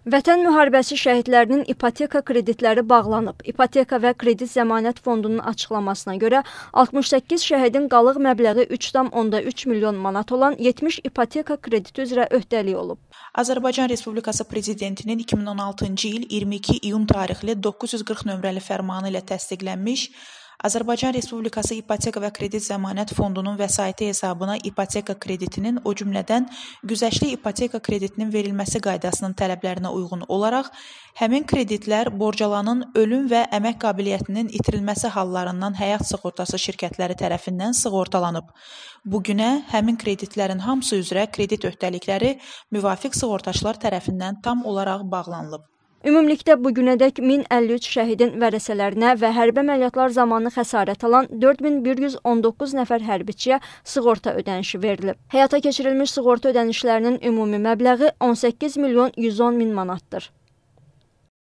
Vətən müharibəsi şəhidlərinin ipoteka kreditləri bağlanıb. İpoteka və Kredit Zəmanət Fondunun açıqlamasına görə 68 şəhidin qalıq məbləği 3,3 milyon manat olan 70 ipoteka krediti üzrə öhdəlik olub. Azərbaycan Respublikası Prezidentinin 2016-cı il 22 iyun tarixli 940 nömrəli fərmanı ilə təsdiqlənmiş Azərbaycan Respublikası İpoteka və Kredit Zəmanət Fondunun vəsaiti hesabına ipoteka kreditinin, o cümlədən güzəştli ipoteka kreditinin verilməsi qaydasının tələblərinə uyğun olaraq həmin kreditlər borcalanın ölüm və əmək qabiliyyətinin itirilməsi hallarından həyat sığortası şirkətləri tərəfindən sığortalanıb. Bugünə həmin kreditlərin hamısı üzrə kredit öhdəlikləri müvafiq sığortaçılar tərəfindən tam olaraq bağlanılıb. Ümumilikdə bugünədək 1053 şəhidin vərəsələrinə və hərbi əməliyyatlar zamanı xəsarət alan 4119 nəfər hərbiçiyə sığorta ödənişi verilib. Həyata keçirilmiş sığorta ödənişlərinin ümumi məbləği 18 milyon 110 min manatdır.